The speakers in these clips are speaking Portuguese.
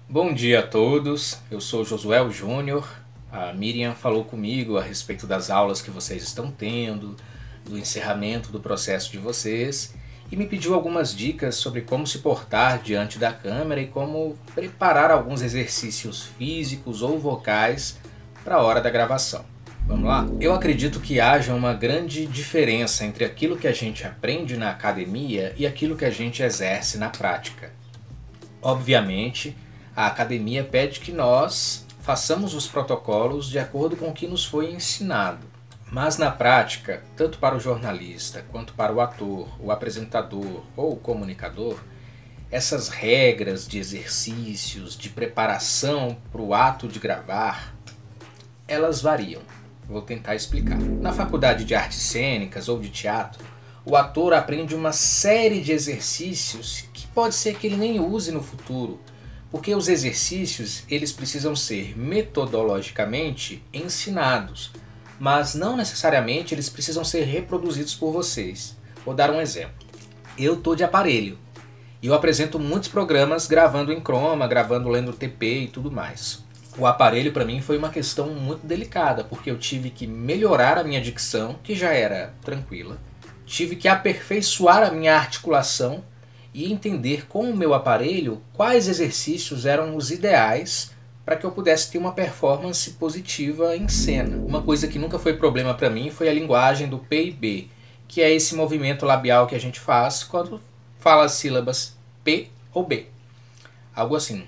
Bom dia a todos, eu sou Josué Júnior. A Miriam falou comigo a respeito das aulas que vocês estão tendo, do encerramento do processo de vocês e me pediu algumas dicas sobre como se portar diante da câmera e como preparar alguns exercícios físicos ou vocais para a hora da gravação. Vamos lá? Eu acredito que haja uma grande diferença entre aquilo que a gente aprende na academia e aquilo que a gente exerce na prática. Obviamente, a academia pede que nós façamos os protocolos de acordo com o que nos foi ensinado. Mas na prática, tanto para o jornalista quanto para o ator, o apresentador ou o comunicador, essas regras de exercícios, de preparação para o ato de gravar, elas variam. Vou tentar explicar. Na faculdade de artes cênicas ou de teatro, o ator aprende uma série de exercícios que pode ser que ele nem use no futuro, porque os exercícios eles precisam ser metodologicamente ensinados, mas não necessariamente eles precisam ser reproduzidos por vocês. Vou dar um exemplo. Eu estou de aparelho e eu apresento muitos programas gravando em croma, gravando lendo TP e tudo mais. O aparelho para mim foi uma questão muito delicada, porque eu tive que melhorar a minha dicção, que já era tranquila, tive que aperfeiçoar a minha articulação e entender com o meu aparelho quais exercícios eram os ideais para que eu pudesse ter uma performance positiva em cena. Uma coisa que nunca foi problema para mim foi a linguagem do P e B, que é esse movimento labial que a gente faz quando fala as sílabas P ou B. Algo assim.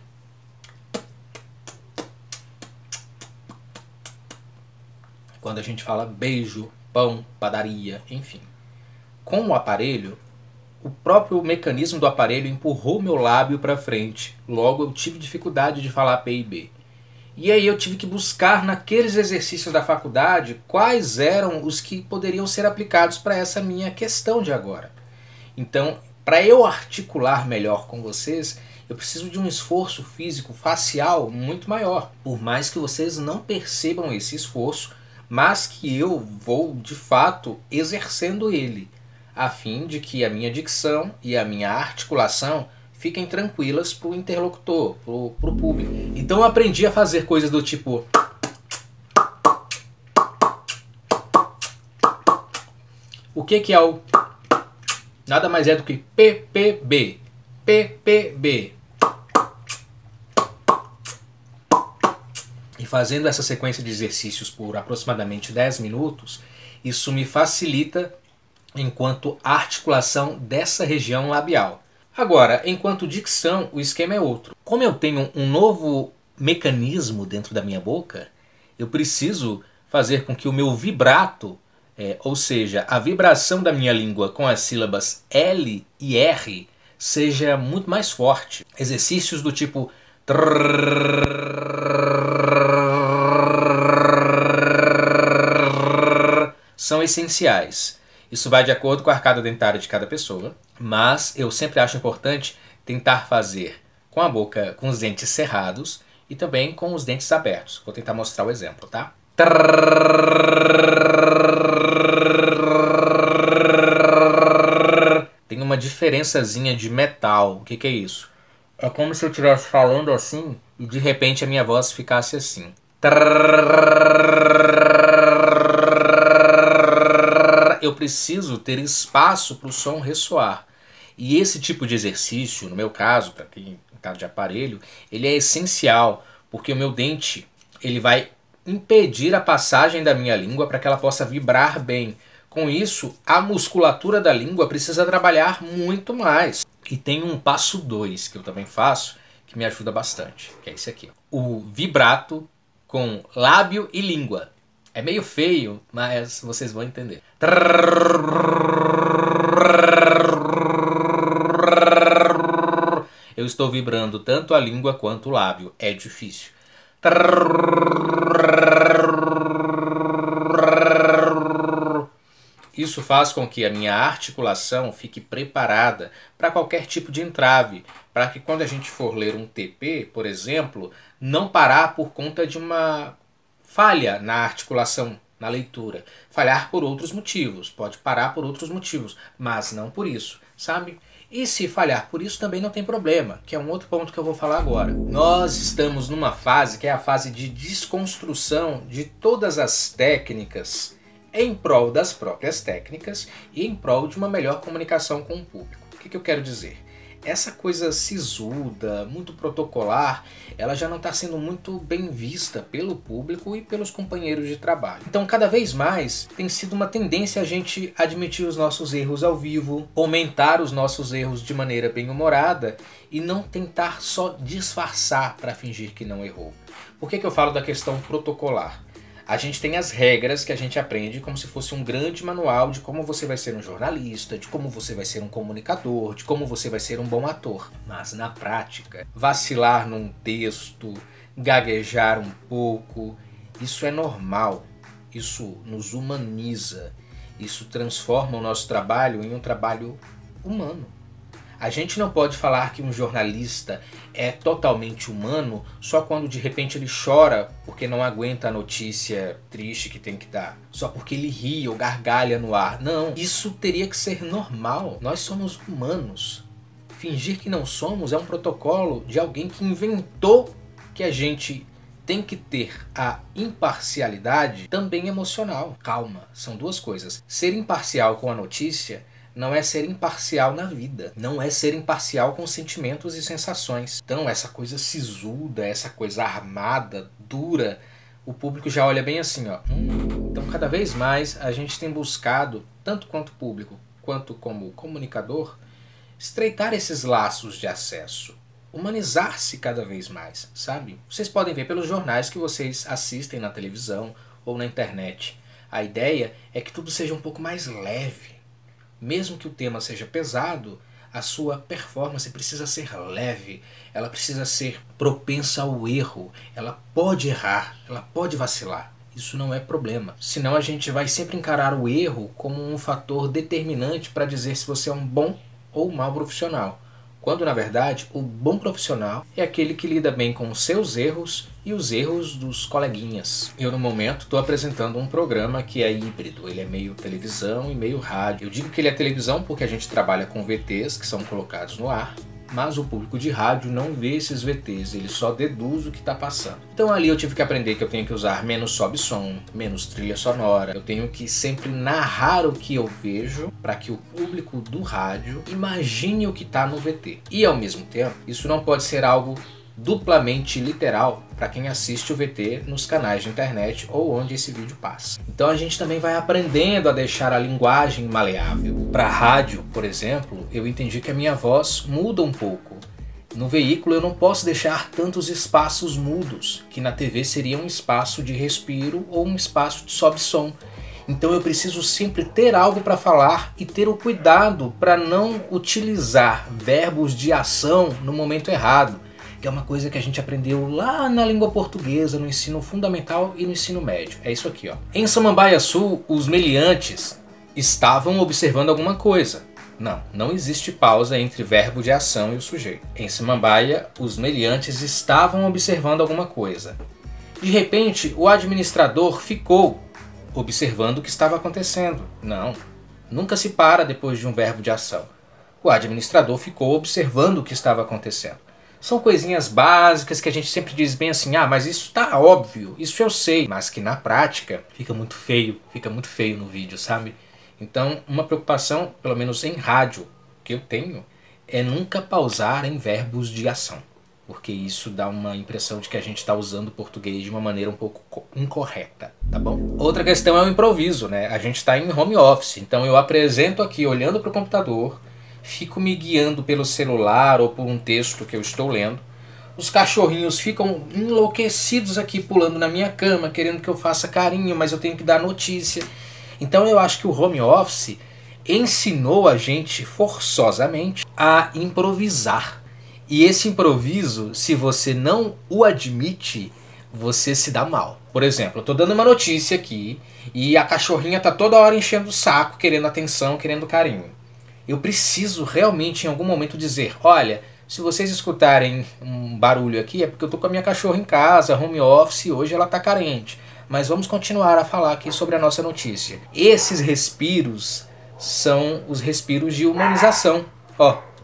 Quando a gente fala beijo, pão, padaria, enfim. Com o aparelho, o próprio mecanismo do aparelho empurrou meu lábio para frente. Logo eu tive dificuldade de falar P e B. E aí eu tive que buscar naqueles exercícios da faculdade quais eram os que poderiam ser aplicados para essa minha questão de agora. Então, para eu articular melhor com vocês, eu preciso de um esforço físico facial muito maior. Por mais que vocês não percebam esse esforço, mas que eu vou de fato exercendo ele, a fim de que a minha dicção e a minha articulação fiquem tranquilas para o interlocutor, para o público. Então eu aprendi a fazer coisas do tipo... O que é o... Nada mais é do que PPB. PPB. E fazendo essa sequência de exercícios por aproximadamente 10 minutos, isso me facilita enquanto articulação dessa região labial. Agora, enquanto dicção, o esquema é outro. Como eu tenho um novo mecanismo dentro da minha boca, eu preciso fazer com que o meu vibrato, ou seja, a vibração da minha língua com as sílabas L e R, seja muito mais forte. Exercícios do tipo... são essenciais. Isso vai de acordo com a arcada dentária de cada pessoa, mas eu sempre acho importante tentar fazer com a boca, com os dentes cerrados e também com os dentes abertos. Vou tentar mostrar o exemplo, tá? Tem uma diferençazinha de metal. O que é isso? É como se eu estivesse falando assim e de repente a minha voz ficasse assim. Eu preciso ter espaço para o som ressoar. E esse tipo de exercício, no meu caso, para quem está de aparelho, ele é essencial, porque o meu dente ele vai impedir a passagem da minha língua para que ela possa vibrar bem. Com isso, a musculatura da língua precisa trabalhar muito mais. E tem um passo 2 que eu também faço, que me ajuda bastante, que é esse aqui. O vibrato com lábio e língua. É meio feio, mas vocês vão entender. Eu estou vibrando tanto a língua quanto o lábio. É difícil. Isso faz com que a minha articulação fique preparada para qualquer tipo de entrave, para que quando a gente for ler um TP, por exemplo, não parar por conta de uma falha na articulação, na leitura. Falhar por outros motivos, pode parar por outros motivos, mas não por isso, sabe? E se falhar por isso também não tem problema, que é um outro ponto que eu vou falar agora. Nós estamos numa fase que é a fase de desconstrução de todas as técnicas em prol das próprias técnicas e em prol de uma melhor comunicação com o público. O que eu quero dizer? Essa coisa sisuda, muito protocolar, ela já não está sendo muito bem vista pelo público e pelos companheiros de trabalho. Então, cada vez mais, tem sido uma tendência a gente admitir os nossos erros ao vivo, comentar os nossos erros de maneira bem-humorada e não tentar só disfarçar para fingir que não errou. Por que eu falo da questão protocolar? A gente tem as regras que a gente aprende como se fosse um grande manual de como você vai ser um jornalista, de como você vai ser um comunicador, de como você vai ser um bom ator. Mas na prática, vacilar num texto, gaguejar um pouco, isso é normal. Isso nos humaniza. Isso transforma o nosso trabalho em um trabalho humano. A gente não pode falar que um jornalista é totalmente humano só quando de repente ele chora porque não aguenta a notícia triste que tem que dar. Só porque ele ri ou gargalha no ar. Não, isso teria que ser normal. Nós somos humanos. Fingir que não somos é um protocolo de alguém que inventou que a gente tem que ter a imparcialidade também emocional. Calma, são duas coisas. Ser imparcial com a notícia não é ser imparcial na vida. Não é ser imparcial com sentimentos e sensações. Então essa coisa sisuda, essa coisa armada, dura, o público já olha bem assim, ó. Então cada vez mais a gente tem buscado, tanto quanto público, quanto como comunicador, estreitar esses laços de acesso. Humanizar-se cada vez mais, sabe? Vocês podem ver pelos jornais que vocês assistem na televisão ou na internet. A ideia é que tudo seja um pouco mais leve. Mesmo que o tema seja pesado, a sua performance precisa ser leve, ela precisa ser propensa ao erro, ela pode errar, ela pode vacilar. Isso não é problema. Senão a gente vai sempre encarar o erro como um fator determinante para dizer se você é um bom ou mau profissional. Quando, na verdade, o bom profissional é aquele que lida bem com os seus erros e os erros dos coleguinhas. Eu, no momento, estou apresentando um programa que é híbrido. Ele é meio televisão e meio rádio. Eu digo que ele é televisão porque a gente trabalha com VTs que são colocados no ar, mas o público de rádio não vê esses VTs, ele só deduz o que está passando. Então ali eu tive que aprender que eu tenho que usar menos sobe-som, menos trilha sonora, eu tenho que sempre narrar o que eu vejo para que o público do rádio imagine o que está no VT. E ao mesmo tempo, isso não pode ser algo duplamente literal para quem assiste o VT nos canais de internet ou onde esse vídeo passa. Então a gente também vai aprendendo a deixar a linguagem maleável. Para rádio, por exemplo, eu entendi que a minha voz muda um pouco. No veículo eu não posso deixar tantos espaços mudos, que na TV seria um espaço de respiro ou um espaço de sobe-som. Então eu preciso sempre ter algo para falar e ter o cuidado para não utilizar verbos de ação no momento errado, que é uma coisa que a gente aprendeu lá na língua portuguesa, no ensino fundamental e no ensino médio. É isso aqui, ó. Em Samambaia Sul, os meliantes estavam observando alguma coisa. Não existe pausa entre verbo de ação e o sujeito. Em Samambaia, os meliantes estavam observando alguma coisa. De repente, o administrador ficou observando o que estava acontecendo. Não, nunca se para depois de um verbo de ação. O administrador ficou observando o que estava acontecendo. São coisinhas básicas que a gente sempre diz bem assim, mas isso tá óbvio, isso eu sei, mas que na prática fica muito feio no vídeo, sabe? Então, uma preocupação, pelo menos em rádio, que eu tenho, é nunca pausar em verbos de ação, porque isso dá uma impressão de que a gente está usando o português de uma maneira um pouco incorreta, tá bom? Outra questão é o improviso, né? A gente está em home office, então eu apresento aqui olhando para o computador, fico me guiando pelo celular ou por um texto que eu estou lendo. Os cachorrinhos ficam enlouquecidos aqui pulando na minha cama, querendo que eu faça carinho, mas eu tenho que dar notícia. Então eu acho que o home office ensinou a gente forçosamente a improvisar. E esse improviso, se você não o admite, você se dá mal. Por exemplo, eu estou dando uma notícia aqui e a cachorrinha está toda hora enchendo o saco, querendo atenção, querendo carinho. Eu preciso realmente em algum momento dizer, olha, se vocês escutarem um barulho aqui é porque eu tô com a minha cachorra em casa, home office, hoje ela tá carente. Mas vamos continuar a falar aqui sobre a nossa notícia. Esses respiros são os respiros de humanização. Ó,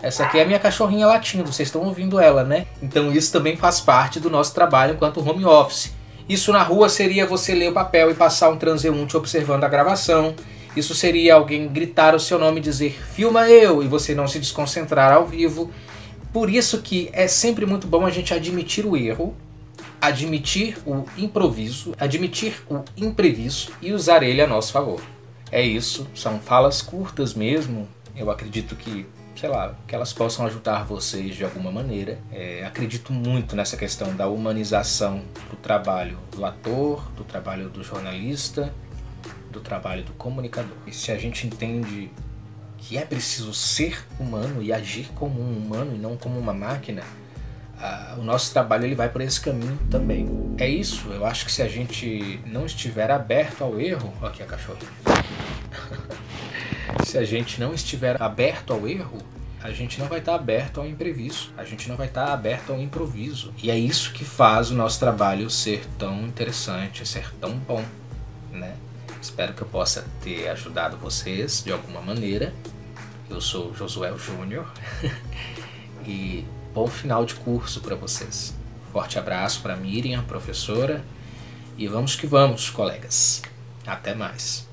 Essa aqui é a minha cachorrinha latindo, vocês estão ouvindo ela, né? Então isso também faz parte do nosso trabalho enquanto home office. Isso na rua seria você ler o papel e passar um transeunte observando a gravação. Isso seria alguém gritar o seu nome e dizer "filma eu" e você não se desconcentrar ao vivo. Por isso que é sempre muito bom a gente admitir o erro, admitir o improviso, admitir o imprevisto e usar ele a nosso favor. É isso, são falas curtas mesmo. Eu acredito que, sei lá, que elas possam ajudar vocês de alguma maneira. Acredito muito nessa questão da humanização do trabalho do ator, do trabalho do jornalista, do trabalho do comunicador. E se a gente entende que é preciso ser humano e agir como um humano e não como uma máquina, o nosso trabalho ele vai por esse caminho também. É isso, eu acho que se a gente não estiver aberto ao erro... Olha aqui a cachorrinha. Se a gente não estiver aberto ao erro, a gente não vai estar aberto ao imprevisto, a gente não vai estar aberto ao improviso. E é isso que faz o nosso trabalho ser tão interessante, ser tão bom, né? Espero que eu possa ter ajudado vocês de alguma maneira. Eu sou Josué Júnior e bom final de curso para vocês. Forte abraço para Miriam, professora, e vamos que vamos, colegas. Até mais.